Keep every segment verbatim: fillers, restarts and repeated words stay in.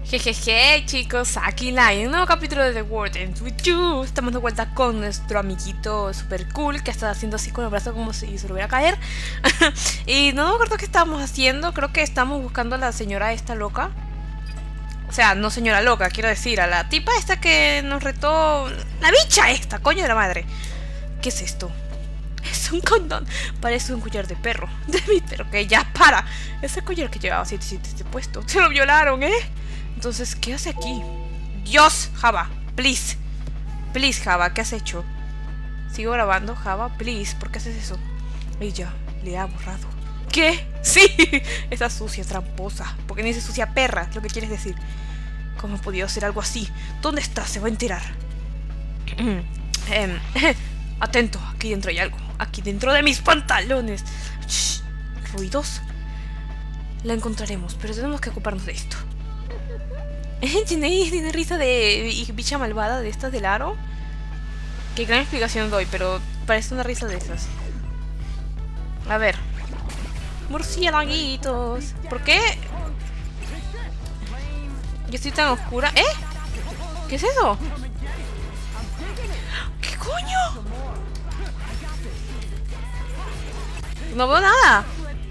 Jejeje, chicos, aquí la en un nuevo capítulo de The World Ends With You. Estamos de vuelta con nuestro amiguito super cool que está haciendo así con el brazo como si se lo hubiera a caer. Y no me acuerdo qué estábamos haciendo. Creo que estamos buscando a la señora esta loca. O sea, no señora loca, quiero decir, a la tipa esta que nos retó. La bicha esta, coño de la madre. ¿Qué es esto? Es un condón. Parece un collar de perro. De mi perro, que ya para. Ese collar que llevaba siete siete este puesto. Se lo violaron, ¿eh? Entonces, ¿qué hace aquí? Dios, Java, please. Please, Java, ¿qué has hecho? Sigo grabando, Java, please. ¿Por qué haces eso? Ella le ha borrado. ¿Qué? Sí, esa sucia, tramposa. Porque ni dice sucia perra, es lo que quieres decir. ¿Cómo ha podido hacer algo así? ¿Dónde está? Se va a enterar. eh, Atento, aquí dentro hay algo. Aquí dentro de mis pantalones. Shh, ruidos. La encontraremos, pero tenemos que ocuparnos de esto. ¿Tiene, tiene risa de bicha malvada de estas del aro? Qué gran explicación doy, pero parece una risa de esas. A ver. Murciélaguitos. ¿Por qué? Yo estoy tan oscura. ¿Eh? ¿Qué es eso? ¿Qué coño? No veo nada.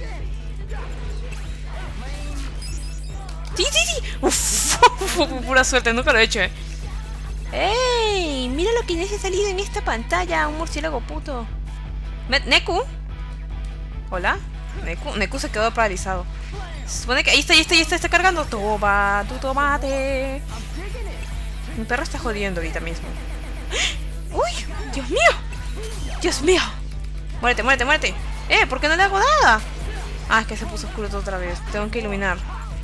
Sí, sí, sí. Uf, pura suerte, nunca lo he hecho, eh. ¡Ey! Mira lo que les ha salido en esta pantalla. Un murciélago puto. ¿Neku? ¿Hola? Neku, Neku se quedó paralizado. Se supone que ahí está, ahí está, ahí está, está cargando. Toma, tu tomate. Mi perro está jodiendo ahorita mismo. ¡Uy! ¡Dios mío! ¡Dios mío! Muérete, muérete, muérete. Eh, ¿por qué no le hago nada? Ah, es que se puso oscuro todo otra vez. Tengo que iluminar.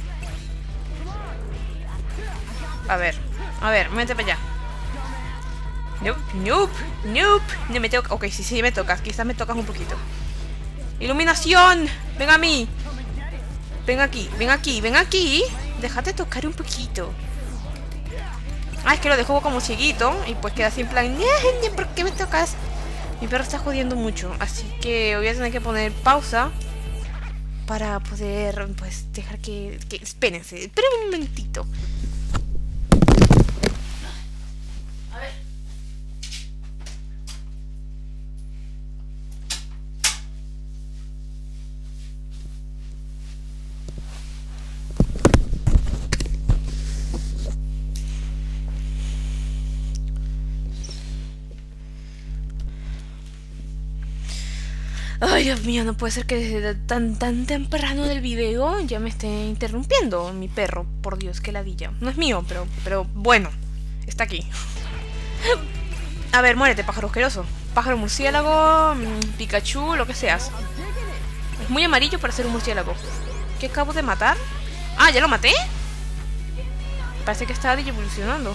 A ver, a ver, métete para allá. Nope, nope, nope. No me toca. Ok, sí, sí, me tocas. Quizás me tocas un poquito. ¡Iluminación! ¡Ven a mí! Ven aquí, ven aquí, ven aquí. Déjate tocar un poquito. Ah, es que lo dejo como cieguito. Y pues queda así en plan, ¿por qué me tocas? Mi perro está jodiendo mucho. Así que voy a tener que poner pausa para poder, pues, dejar que... que espérense, esperen un momentito. Ay, Dios mío, no puede ser que desde tan tan temprano del video ya me esté interrumpiendo mi perro. Por Dios, qué ladilla. No es mío, pero, pero bueno, está aquí. A ver, muérete, pájaro asqueroso. Pájaro murciélago, Pikachu, lo que seas. Es muy amarillo para ser un murciélago. ¿Qué acabo de matar? Ah, ¿ya lo maté? Parece que estaba evolucionando.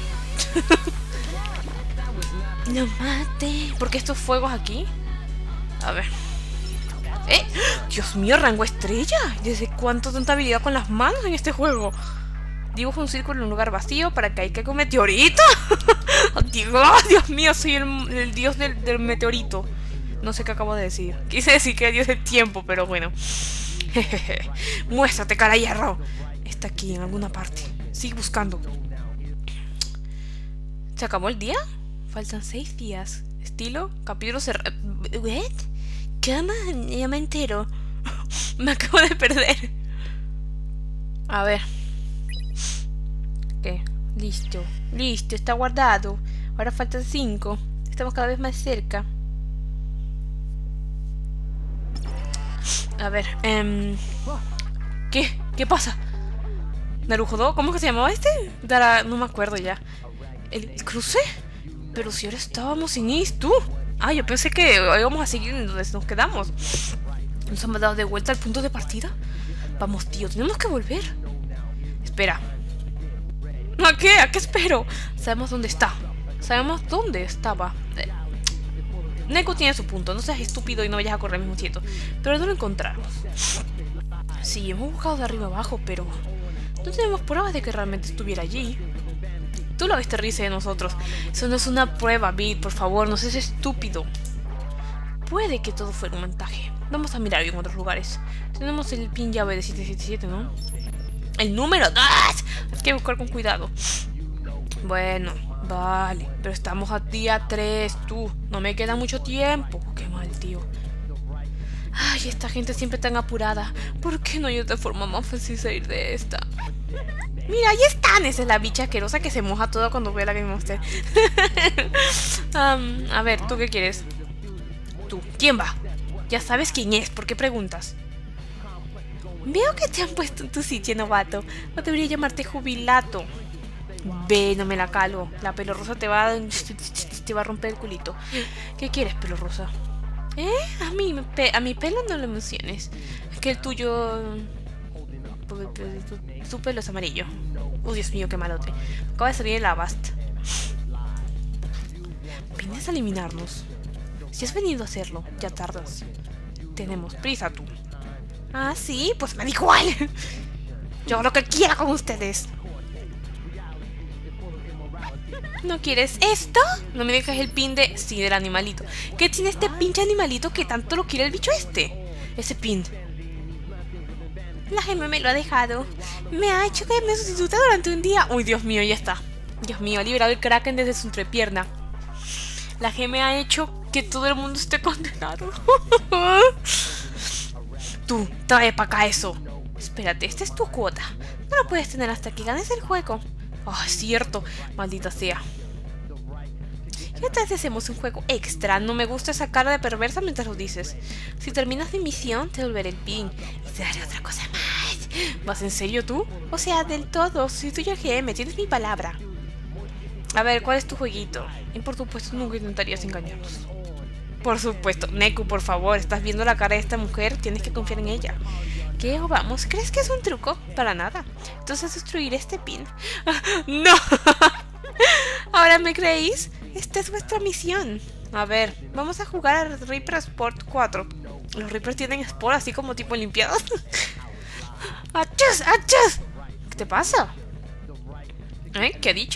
Lo maté. ¿Por qué estos fuegos aquí? A ver. ¡Eh! ¡Dios mío, rango estrella! ¿Desde cuánto tanta habilidad con las manos en este juego? Dibujo un círculo en un lugar vacío para que caiga un meteorito. ¡Oh, Dios, Dios mío! Soy el, el dios del, del meteorito. No sé qué acabo de decir. Quise decir que era dios del tiempo, pero bueno. Muéstrate, cara hierro. Está aquí en alguna parte. Sigue buscando. ¿Se acabó el día? Faltan seis días. Estilo, capítulo cerrado. ¿What? ¿Cómo? Ya me entero. Me acabo de perder. A ver. Ok, listo. Listo, está guardado. Ahora faltan cinco. Estamos cada vez más cerca. A ver. Um, ¿Qué? ¿Qué pasa? ¿Narujodo? ¿Cómo que se llamaba este? Dara... No me acuerdo ya. ¿El cruce? Pero si ahora estábamos en esto. Ah, yo pensé que íbamos a seguir en donde nos quedamos. ¿Nos han dado de vuelta al punto de partida? Vamos, tío, tenemos que volver. Espera. ¿A qué? ¿A qué espero? Sabemos dónde está. Sabemos dónde estaba. Eh. Neku tiene su punto. No seas estúpido y no vayas a correr al mismo tiempo. Pero no lo encontramos. Sí, hemos buscado de arriba abajo, pero no tenemos pruebas de que realmente estuviera allí. Tú lo viste risa de nosotros. Eso no es una prueba, Bit, por favor, no seas estúpido. Puede que todo fuera un montaje. Vamos a mirar en otros lugares. Tenemos el pin llave de siete siete siete, ¿no? El número dos. Hay que buscar con cuidado. Bueno, vale. Pero estamos a día tres, tú. No me queda mucho tiempo. Qué mal, tío. Ay, esta gente siempre tan apurada. ¿Por qué no hay otra forma más fácil salir de esta? Mira, ahí están. Esa es la bicha asquerosa que se moja todo cuando ve la Game Monster. um, a ver, ¿tú qué quieres? Tú, ¿quién va? Ya sabes quién es, ¿por qué preguntas? Veo que te han puesto en tu sitio, novato. No debería llamarte jubilato. Ve, no me la calo. La pelo rosa te va a... te va a romper el culito. ¿Qué quieres, pelo rosa? ¿Eh? A mí, a mi pelo no lo emociones. Es que el tuyo... Tu pelo es amarillo. Oh, Dios mío, qué malote. Acaba de salir el Avast. ¿Vienes a eliminarnos? Si has venido a hacerlo, ya tardas. Tenemos prisa, tú. Ah, sí, pues me da igual. Yo hago lo que quiera con ustedes. ¿No quieres esto? No me dejes el pin de... Sí, del animalito. ¿Qué tiene este pinche animalito que tanto lo quiere el bicho este? Ese pin. La gema me lo ha dejado. Me ha hecho que me sustituya durante un día. Uy, Dios mío, ya está. Dios mío, ha liberado el Kraken desde su entrepierna. La gema ha hecho que todo el mundo esté condenado. Tú, trae para acá eso. Espérate, esta es tu cuota. No lo puedes tener hasta que ganes el juego. Oh, es cierto. Maldita sea. ¿Qué tal si hacemos un juego extra? No me gusta esa cara de perversa mientras lo dices. Si terminas mi misión, te devolveré el pin. Y te daré otra cosa más. ¿Vas en serio tú? O sea, del todo. Soy tuya G M, tienes mi palabra. A ver, ¿cuál es tu jueguito? Y por supuesto, nunca intentarías engañarnos. Por supuesto. Neku, por favor, estás viendo la cara de esta mujer. Tienes que confiar en ella. ¿Qué? ¿O vamos? ¿Crees que es un truco? Para nada. Entonces destruir este pin. ¡No! ¿Ahora me creéis? Esta es vuestra misión. A ver, vamos a jugar a Reaper Sport cuatro. Los Reapers tienen Sport así como tipo limpiados. ¡Achas! ¡Achas! ¿Qué te pasa? ¿Eh? ¿Qué ha dicho?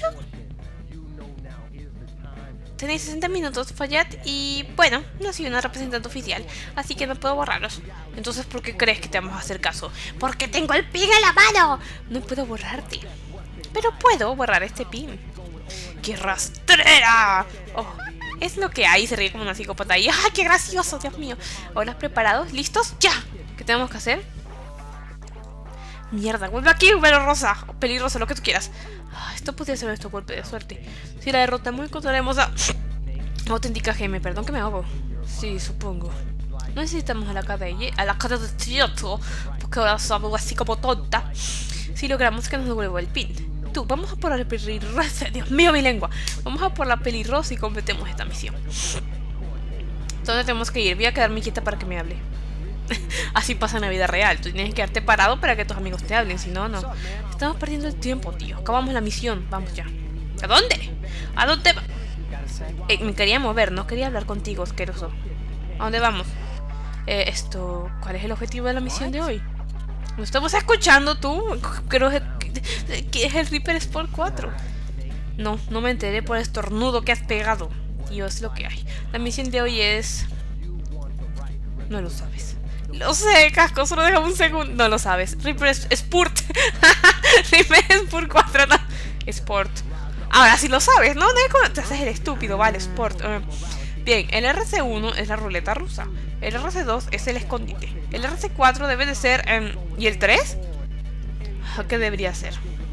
Tenéis sesenta minutos, Fayad, y bueno, no soy una representante oficial, así que no puedo borrarlos. Entonces, ¿por qué crees que te vamos a hacer caso? ¡Porque tengo el pin en la mano! No puedo borrarte. Pero puedo borrar este pin. ¡Qué rastrera! Oh, es lo que hay, se ríe como una psicópata y ¡ah, qué gracioso, Dios mío! Ahora, ¿preparados? ¿Listos? ¡Ya! ¿Qué tenemos que hacer? Mierda, vuelve aquí, pelo rosa, o pelirrosa, lo que tú quieras. Ah, esto podría ser nuestro golpe de suerte. Si la derrotamos, encontraremos a... auténtica geme, perdón que me ahogo. Sí, supongo. No necesitamos a la cadena, a la cadena de Tioto, porque ahora somos así como tonta. Si logramos que nos devuelva el pin. Tú, vamos a por la pelirrosa. Dios mío, mi lengua. Vamos a por la pelirrosa y completemos esta misión. ¿Dónde tenemos que ir? Voy a quedarme quieta para que me hable. Así pasa en la vida real. Tú tienes que quedarte parado para que tus amigos te hablen. Si no, no. Estamos perdiendo el tiempo, tío. Acabamos la misión. Vamos ya. ¿A dónde? ¿A dónde va? Eh, me quería mover. No quería hablar contigo, asqueroso. ¿A dónde vamos? Eh, esto... ¿Cuál es el objetivo de la misión de hoy? ¿No estamos escuchando tú? Creo que es el Reaper Sport cuatro. No, no me enteré por el estornudo que has pegado. Tío, es lo que hay. La misión de hoy es... No lo sabes. Lo sé, casco, solo déjame un segundo. No lo sabes. Reaper Sport. Reaper Sport cuatro, no. Sport. Ahora sí lo sabes, ¿no? No te haces el estúpido, vale, Sport. Uh, bien, el R C uno es la ruleta rusa. El R C dos es el escondite. El R C cuatro debe de ser... Um, ¿y el tres? ¿Qué debería ser?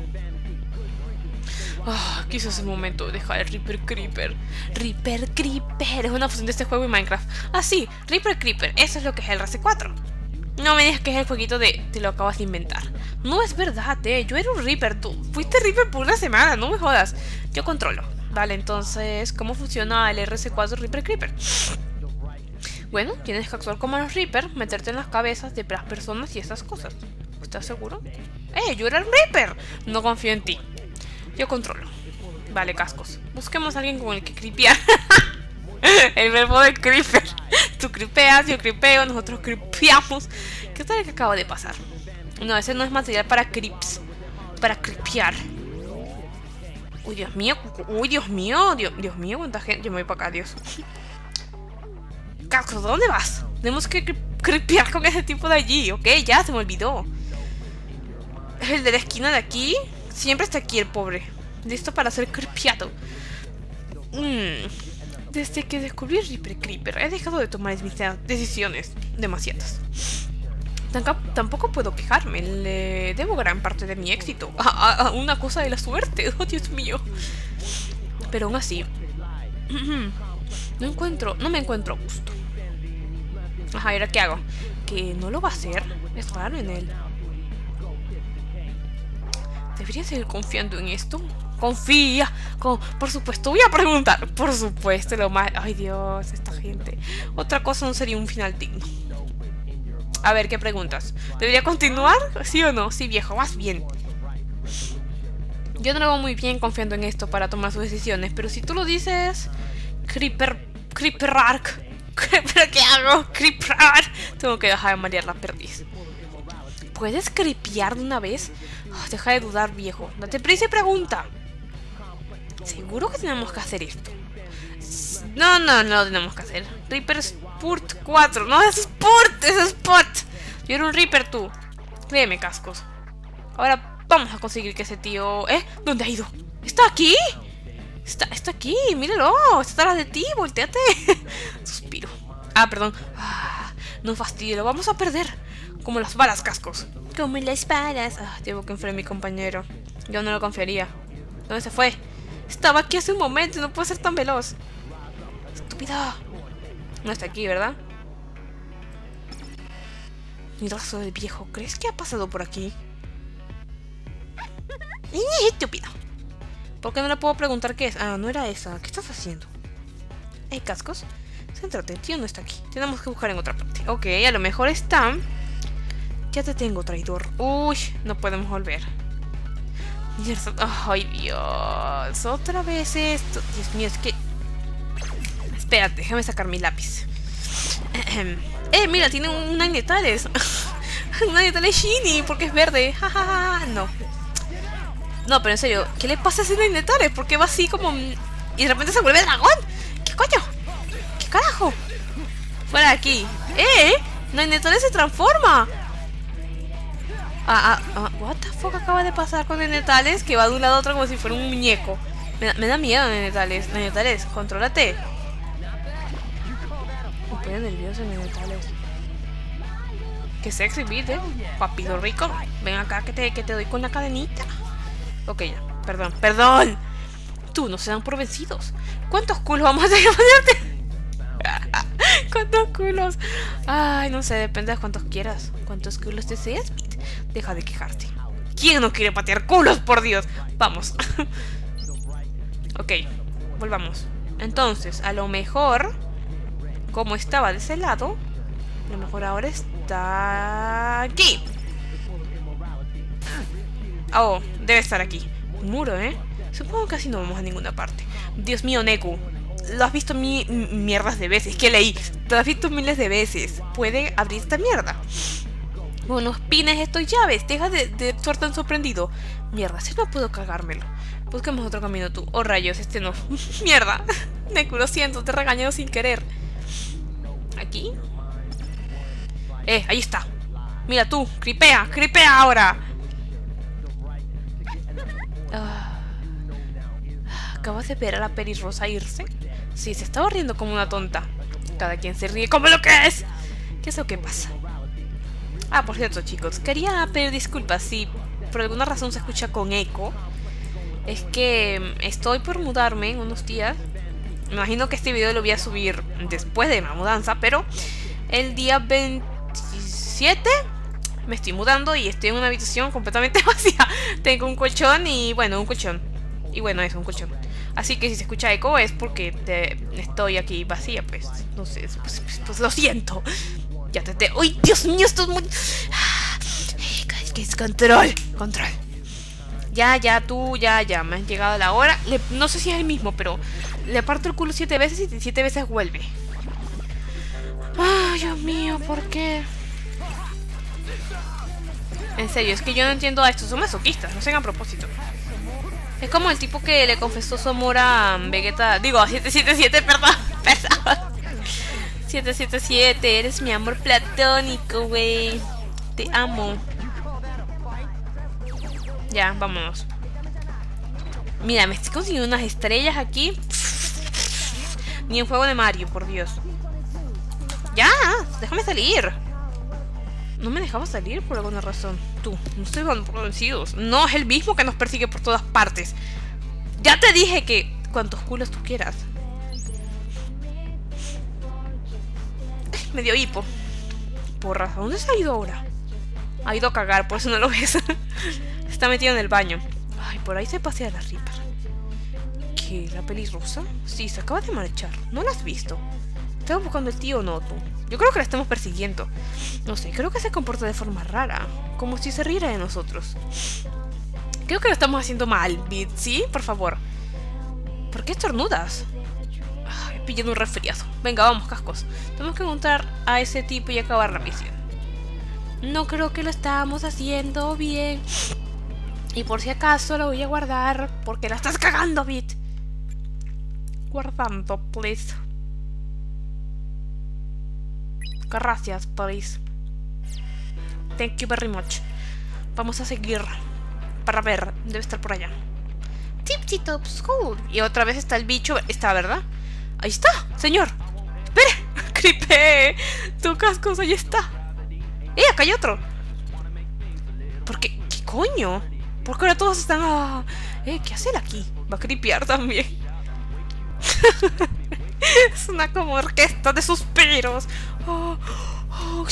Oh, quizás es el momento de dejar el Reaper Creeper. Reaper Creeper es una fusión de este juego y Minecraft. Ah, sí, Reaper Creeper, eso es lo que es el R C cuatro. No me digas que es el jueguito de... te lo acabas de inventar. No es verdad, eh, yo era un Reaper, tú fuiste Reaper por una semana, no me jodas. Yo controlo. Vale, entonces, ¿cómo funciona el R C cuatro Reaper Creeper? Bueno, tienes que actuar como los Reaper, meterte en las cabezas de las personas y esas cosas. ¿Estás seguro? ¡Eh, yo era el Reaper! No confío en ti. Yo controlo. Vale, cascos. Busquemos a alguien con el que creepear. El verbo de creeper. Tú creepeas, yo creepeo, nosotros creepeamos. ¿Qué tal que acaba de pasar? No, ese no es material para creeps. Para creepear. Uy, Dios mío. Uy, Dios mío. Dios, Dios mío, cuánta gente. Yo me voy para acá, Dios. Cascos, ¿dónde vas? Tenemos que cre creepear con ese tipo de allí. Ok, ya se me olvidó. Es el de la esquina de aquí. Siempre está aquí el pobre. Listo para ser creepiado. Mm. Desde que descubrí Reaper Creeper, he dejado de tomar mis decisiones. Demasiadas. Tampoco puedo quejarme. Le debo gran parte de mi éxito a, a, a una cosa de la suerte. Oh, Dios mío. Pero aún así... No encuentro... No me encuentro a gusto. Ajá, ¿y ahora qué hago? ¿Que no lo va a hacer? Es raro en él. ¿Debería seguir confiando en esto? Confía. Con... Por supuesto, voy a preguntar. Por supuesto, lo más... Ay, Dios, esta gente. Otra cosa no sería un final digno. A ver, ¿qué preguntas? ¿Debería continuar? ¿Sí o no? Sí, viejo, vas bien. Yo no lo hago muy bien confiando en esto para tomar sus decisiones, pero si tú lo dices... Creeper... Creeper Ark. ¿Pero qué hago? Creeper Ark. Tengo que dejar de marear la perdiz. ¿Puedes creepear de una vez? Oh, deja de dudar, viejo. Date prisa y pregunta. ¿Seguro que tenemos que hacer esto? No, no, no lo tenemos que hacer. Reaper Spurt cuatro. No, es Spurt, es Spot. Yo era un Reaper, tú. Créeme, cascos. Ahora vamos a conseguir que ese tío... ¿Eh? ¿Dónde ha ido? ¿Está aquí? Está, está aquí, míralo. Está atrás de ti, volteate. Suspiro. Ah, perdón. Ah, no fastidio, lo vamos a perder. Como las balas, cascos. Como las balas. Ah, tengo que enfrentar a mi compañero. Yo no lo confiaría. ¿Dónde se fue? Estaba aquí hace un momento, no puede ser tan veloz. Estúpida. No está aquí, ¿verdad? Mirazo del viejo. ¿Crees que ha pasado por aquí? ¡Eh, estúpido! ¿Por qué no le puedo preguntar qué es? Ah, no era esa. ¿Qué estás haciendo? Hey, cascos. Céntrate, el tío no está aquí. Tenemos que buscar en otra parte. Ok, a lo mejor está... Ya te tengo, traidor. Uy, no podemos volver. Ay, Dios. Otra vez esto. Dios mío, es que... Espérate, déjame sacar mi lápiz. Eh, mira, tiene un Ninetales. Un Ninetales Shiny, porque es verde. Jajaja, no. No, pero en serio, ¿qué le pasa a ese Ninetales? ¿Por qué va así como... Y de repente se vuelve dragón? ¿Qué coño? ¿Qué carajo? Fuera de aquí. ¡Eh! Ninetales se transforma. Ah, ah, ah, what the fuck acaba de pasar con Ninetales? Que va de un lado a otro como si fuera un muñeco. Me da, me da miedo, Ninetales. Ninetales, contrólate. Me pone nervioso, Ninetales. Qué sexy, ¿viste? Papito rico. Ven acá que te, que te doy con la cadenita. Ok, ya. Perdón, perdón. Tú no se dan por vencidos. ¿Cuántos culos vamos a tener que ponerte? ¿Cuántos culos? Ay, no sé, depende de cuántos quieras. ¿Cuántos culos deseas, Pete? Deja de quejarte. ¿Quién no quiere patear culos, por Dios? Vamos. Ok, volvamos. Entonces, a lo mejor, como estaba de ese lado, a lo mejor ahora está aquí. Oh, debe estar aquí. Un muro, ¿eh? Supongo que así no vamos a ninguna parte. Dios mío, Neku. Lo has visto mi mierdas de veces. ¿Qué leí? Lo has visto miles de veces. Puede abrir esta mierda. Con los pines estos llaves. Deja de, de estar tan sorprendido. Mierda, si no puedo cagármelo. Busquemos otro camino tú. Oh, rayos, este no. Mierda. Neku, lo siento, te he regañado sin querer. ¿Aquí? Eh, ahí está. Mira tú, cripea, cripea ahora. Ah. ¿Acabas de ver a la pelirrosa irse? Sí, se estaba riendo como una tonta. Cada quien se ríe como lo que es. ¿Qué es lo que pasa? Ah, por cierto, chicos, quería pedir disculpas si por alguna razón se escucha con eco. Es que estoy por mudarme en unos días. Me imagino que este video lo voy a subir después de la mudanza, pero el día veintisiete me estoy mudando y estoy en una habitación completamente vacía. Tengo un colchón y, bueno, un colchón. Y bueno, eso, un colchón. Así que si se escucha eco es porque te, estoy aquí vacía, pues. No sé, pues, pues, pues lo siento. Ya te te... ¡Uy, Dios mío! Esto es muy... ¿Qué es control? Control. Ya, ya, tú, ya, ya. Me han llegado a la hora. Le, no sé si es el mismo, pero le parto el culo siete veces y siete veces vuelve. ¡Ay, Dios mío! ¿Por qué? En serio, es que yo no entiendo a estos. Son masoquistas, no sean a propósito. Es como el tipo que le confesó su amor a Vegeta. Digo, a siete siete siete, perdón. Perdón. siete siete siete, eres mi amor platónico, güey. Te amo. Ya, vámonos. Mira, me estoy consiguiendo unas estrellas aquí. Ni en juego de Mario, por Dios. ¡Ya! ¡Déjame salir! No me dejaba salir por alguna razón. Tú, no estoy dando por vencidos. No, es el mismo que nos persigue por todas partes. Ya te dije que... cuantos culos tú quieras. Me dio hipo. Porra, ¿a dónde se ha ido ahora? Ha ido a cagar, por eso no lo ves. Está metido en el baño. Ay, por ahí se pasea la Reaper. ¿Qué? ¿La pelirrosa? Sí, se acaba de marchar. ¿No la has visto? ¿Estamos buscando el tío o no, tú? Yo creo que la estamos persiguiendo. No sé, creo que se comporta de forma rara. Como si se riera de nosotros. Creo que lo estamos haciendo mal, Bit. ¿Sí? Por favor. ¿Por qué estornudas? Ay, pillando un resfriado. Venga, vamos, cascos. Tenemos que encontrar a ese tipo y acabar la misión. No creo que lo estamos haciendo bien. Y por si acaso lo voy a guardar. Porque la estás cagando, Bit. Guardando, please. Gracias, please. Thank you very much. Vamos a seguir. Para ver, debe estar por allá. Tipsy Top School. Y otra vez está el bicho. Está, ¿verdad? Ahí está, señor. ¡Espere! ¡Creepé! Tu cascos, ahí está. ¡Eh! Acá hay otro. ¿Por qué? ¿Qué coño? ¿Por qué ahora todos están a... Eh, ¿qué hace él aquí? Va a creepear también. Es una como orquesta de suspiros. Oh, oh.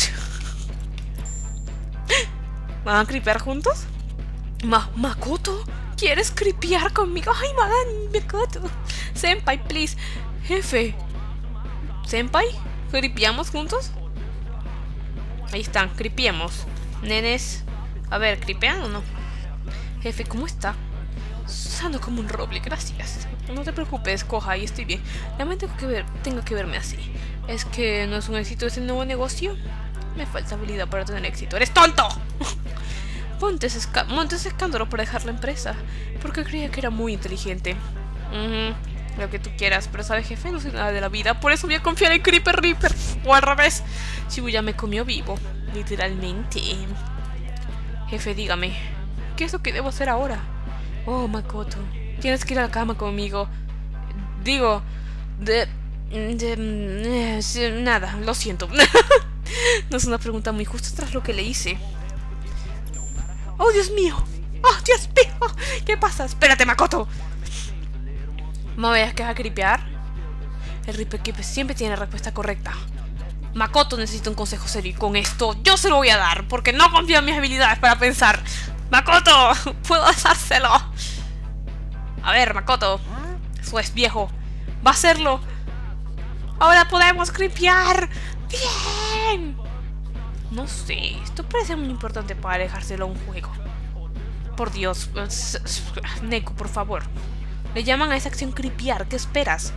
¿Van a creepear juntos? Ma Makoto, ¿quieres creepear conmigo? Ay, Makoto. Senpai, please. Jefe. Senpai, ¿creepeamos juntos? Ahí están, creepeemos. Nenes. A ver, ¿creepean o no? Jefe, ¿cómo está? Sano como un roble, gracias. No te preocupes, coja, ahí estoy bien. Lamento que ver, tengo que verme así. ¿Es que no es un éxito ese nuevo negocio? Me falta habilidad para tener éxito. ¡Eres tonto! Montes, esca Montes escándalo para dejar la empresa. Porque creía que era muy inteligente. Uh-huh. Lo que tú quieras, pero sabes, jefe, no sé nada de la vida. Por eso voy a confiar en Creeper Reaper. O al revés. Shibuya me comió vivo. Literalmente. Jefe, dígame, ¿qué es lo que debo hacer ahora? Oh, Makoto, tienes que ir a la cama conmigo. Digo, de... de... de nada, lo siento. No es una pregunta muy justa tras lo que le hice. Oh, Dios mío. Oh, Dios mío. ¿Qué pasa? Espérate, Makoto. ¿Me veas que vas a creepear? El Reaper Keeper siempre tiene la respuesta correcta. Makoto necesita un consejo serio y con esto yo se lo voy a dar porque no confío en mis habilidades para pensar. ¡Makoto! ¡Puedo dárselo! A ver, Makoto. Eso es, viejo. ¡Va a hacerlo! ¡Ahora podemos creepear! ¡Bien! No sé. Esto parece muy importante para dejárselo a un juego. Por Dios. Neko, por favor. Le llaman a esa acción creepear. ¿Qué esperas?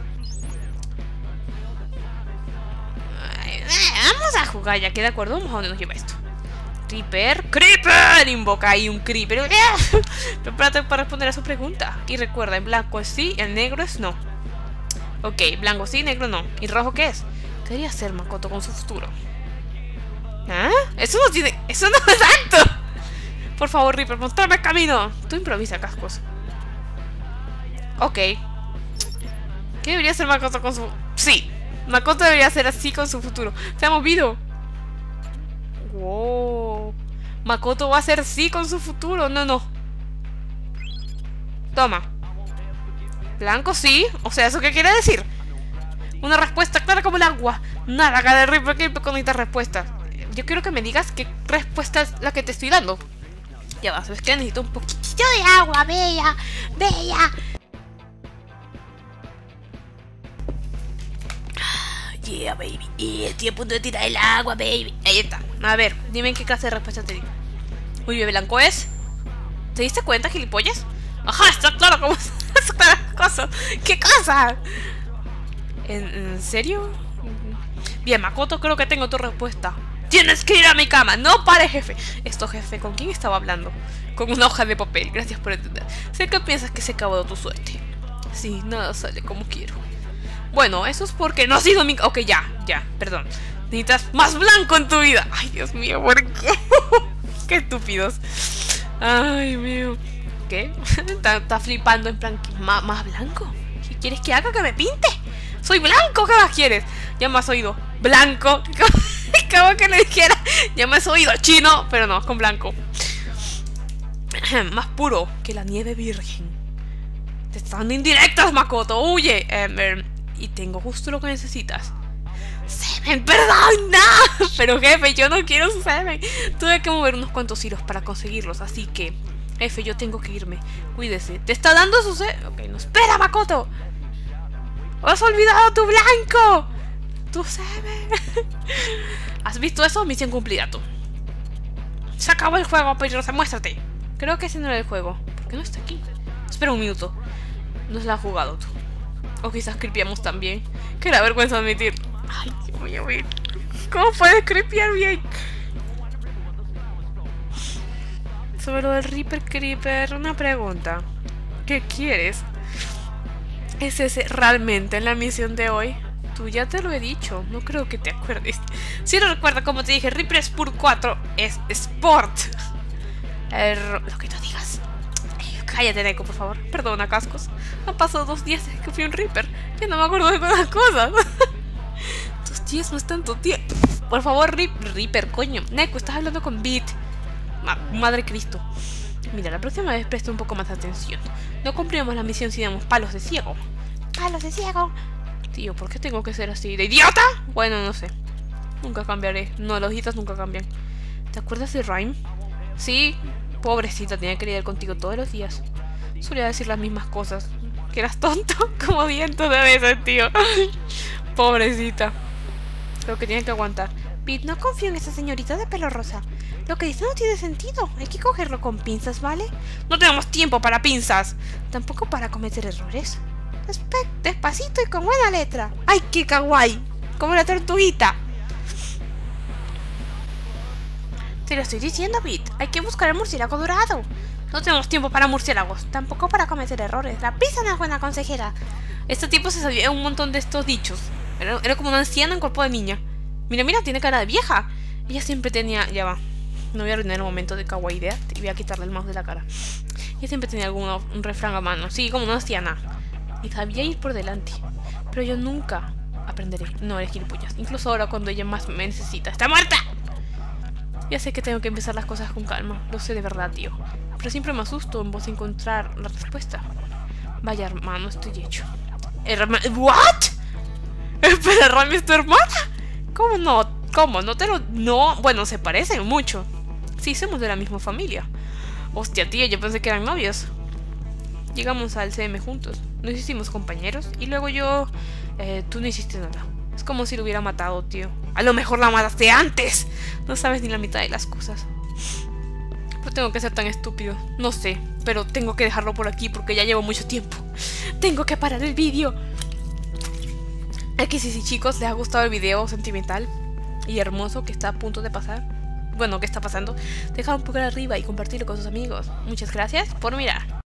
Vamos a jugar ya, ¿qué de acuerdo? Vamos a dónde nos lleva esto. Creeper, Creeper, invoca ahí un Creeper. Prepárate para responder a su pregunta. Y recuerda, en blanco es sí, en negro es no. Ok, blanco sí, negro no. ¿Y rojo qué es? ¿Qué debería hacer Makoto con su futuro? ¿Ah? Eso no tiene... Eso no es tanto. Por favor, Reaper, mostrame el camino. Tú improvisa, cascos. Ok. ¿Qué debería hacer Makoto con su... Sí, Makoto debería hacer así con su futuro. Se ha movido. Wow. Makoto va a hacer sí con su futuro. No, no. Toma. Blanco sí. O sea, ¿eso qué quiere decir? Una respuesta clara como el agua. Nada, acá de Reaper que con esta respuesta. Yo quiero que me digas qué respuesta es la que te estoy dando. Ya va, ¿sabes qué? Necesito un poquito de agua, bella. Bella. Yeah, baby. Yeah, estoy a punto de tirar el agua, baby. Ahí está. A ver, dime en qué clase de respuesta te digo. Muy bien, blanco es. ¿Te diste cuenta, gilipollas? Ajá, está claro cómo es la cosa. ¿Qué cosa? ¿En, ¿En serio? Bien, Makoto, creo que tengo tu respuesta. Tienes que ir a mi cama. No pare, jefe. Esto, jefe, ¿con quién estaba hablando? Con una hoja de papel. Gracias por entender. Sé que piensas que se acabó tu suerte. Sí, nada sale como quiero. Bueno, eso es porque no ha sido mi... Ok, ya, ya, perdón. Necesitas más blanco en tu vida. Ay, Dios mío, ¿por qué? Qué estúpidos. Ay, mío. ¿Qué? está, está flipando en plan, ¿más, más blanco? ¿Qué quieres que haga? ¿Que me pinte? ¡Soy blanco! ¿Qué más quieres? Ya me has oído. ¡Blanco! Como que le dijera, ya me has oído chino, pero no, con blanco. Más puro que la nieve virgen. Te están dando indirectas, Makoto. ¡Huye! Eh, eh, y tengo justo lo que necesitas. ¡Semen! ¡Perdón! ¡No! Pero jefe, yo no quiero su semen. Tuve que mover unos cuantos hilos para conseguirlos, así que... Jefe, yo tengo que irme. Cuídese. ¿Te está dando su semen? Ok, no. ¡Espera, Makoto! ¡Has olvidado tu blanco! ¡Tu semen! ¿Has visto eso? Misión cumplida, tú. Se acabó el juego, Pedrosa. Muéstrate. Creo que ese no era el juego. ¿Por qué no está aquí? Espera un minuto. No se la ha jugado tú. O quizás creepiamos también. Que da vergüenza admitir. Ay, voy a ver. ¿Cómo puedes creepear bien? Sobre lo del Reaper Creeper, una pregunta. ¿Qué quieres? ¿Es ese realmente la misión de hoy? Tú ya te lo he dicho, no creo que te acuerdes. Si no recuerda, como te dije, Reaper Sport cuatro es Sport. Er, lo que tú digas. Ay, cállate, Neko, por favor. Perdona, cascos. Han pasado dos días desde que fui un Reaper. Ya no me acuerdo de todas las cosas. Dos días no es tanto tiempo. Por favor, Rip, Reaper, coño. Neko, estás hablando con Beat. Ma Madre Cristo. Mira, la próxima vez presta un poco más de atención. No cumplimos la misión si damos palos de ciego. ¡Palos de ciego! Tío, ¿por qué tengo que ser así? ¿De idiota? Bueno, no sé. Nunca cambiaré. No, los hitos nunca cambian. ¿Te acuerdas de Rhyme? Sí. Pobrecita, tenía que lidiar contigo todos los días. Solía decir las mismas cosas. Que eras tonto, como cientos de veces, tío. Pobrecita. Lo que tiene que aguantar. Pete, no confío en esa señorita de pelo rosa. Lo que dice no tiene sentido. Hay que cogerlo con pinzas, ¿vale? No tenemos tiempo para pinzas. Tampoco para cometer errores. Despe despacito y con buena letra. ¡Ay, qué kawaii! Como la tortuguita. Te lo estoy diciendo, Pete. Hay que buscar el murciélago dorado. No tenemos tiempo para murciélagos. Tampoco para cometer errores. La prisa no es buena consejera. Este tipo se sabía un montón de estos dichos. Era, era como una anciana en cuerpo de niña. Mira, mira, tiene cara de vieja. Ella siempre tenía... Ya va. No voy a arruinar el momento de kawaii idea. Y voy a quitarle el mouse de la cara. Ella siempre tenía algún un refrán a mano. Sí, como una anciana. Y sabía ir por delante. Pero yo nunca aprenderé. No eres gilipollas. Incluso ahora cuando ella más me necesita. ¡Está muerta! Ya sé que tengo que empezar las cosas con calma. Lo sé de verdad, tío. Pero siempre me asusto en vos encontrar la respuesta. Vaya, hermano, estoy hecho. Herma... ¿What? ¿Espera, Rami es tu hermana? ¿Cómo no? ¿Cómo? No te lo... No, bueno, se parecen mucho. Sí, somos de la misma familia. Hostia, tío, yo pensé que eran novios. Llegamos al C M juntos. Nos hicimos compañeros. Y luego yo... Eh, tú no hiciste nada. Es como si lo hubiera matado, tío. A lo mejor la mataste antes. No sabes ni la mitad de las cosas. No tengo que ser tan estúpido. No sé. Pero tengo que dejarlo por aquí porque ya llevo mucho tiempo. Tengo que parar el vídeo. Aquí sí, sí, chicos, les ha gustado el video sentimental y hermoso que está a punto de pasar. Bueno, que está pasando. Dejar un poco arriba y compartirlo con sus amigos. Muchas gracias por mirar.